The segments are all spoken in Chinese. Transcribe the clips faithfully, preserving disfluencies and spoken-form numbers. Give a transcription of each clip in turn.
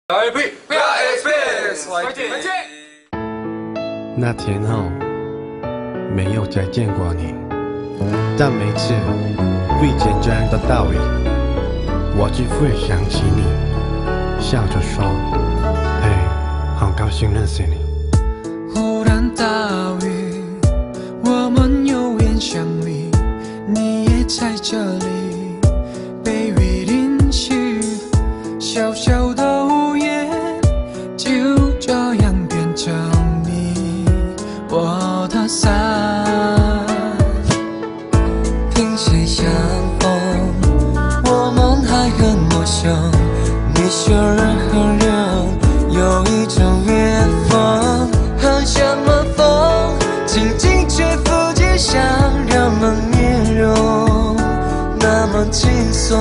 I P V I X X， 快点！ 那天后，没有再见过你，但每次遇见这样的道理，我就会想起你，笑着说：“嘿，好高兴认识你。” 忽然大雨，我们有缘相遇，你也在这里，被雨淋湿，小小的屋檐就这样变成你我的伞。萍水相逢，我们还很陌生，你说人和人有一种缘分，很什么风，轻轻吹拂街上人们面容，那么轻松。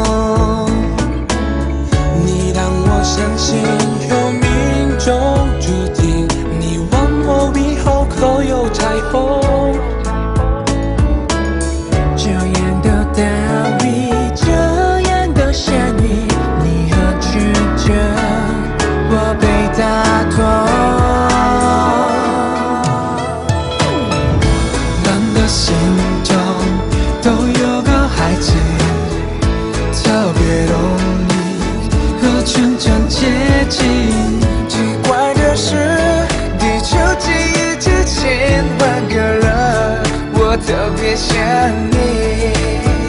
你让我相信有命中注定，你问我以后可有彩虹，这样的道理，这样的善意，你何知觉我被打动？人的心中都有个孩子，特别容易和纯真接近。奇怪的是，地球记忆之千万个人，我特别想你。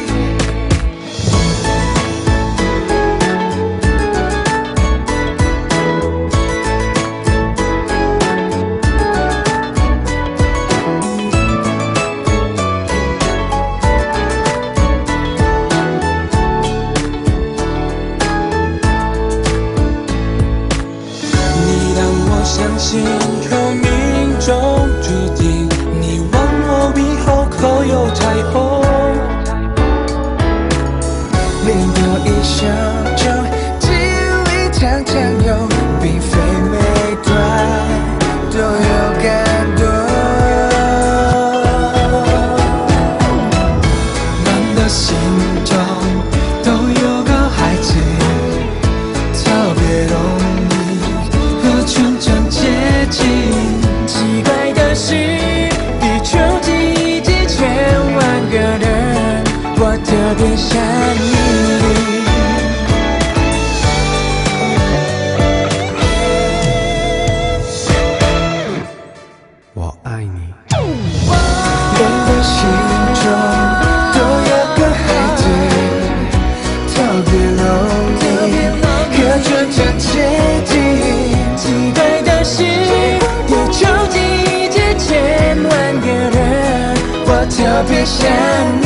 相信有命中注定，你问我以后可有彩虹，每个一生中只有一场相拥，并非每段都有感动。人的心中都有个孩子，特别容易和纯真接近。奇怪的是，地球记忆几千万个人，我特别想你。 我爱你。 人的心中都有个孩子，特别容易和纯真接近。奇怪的是，地球记忆几千万个人，我特别想你。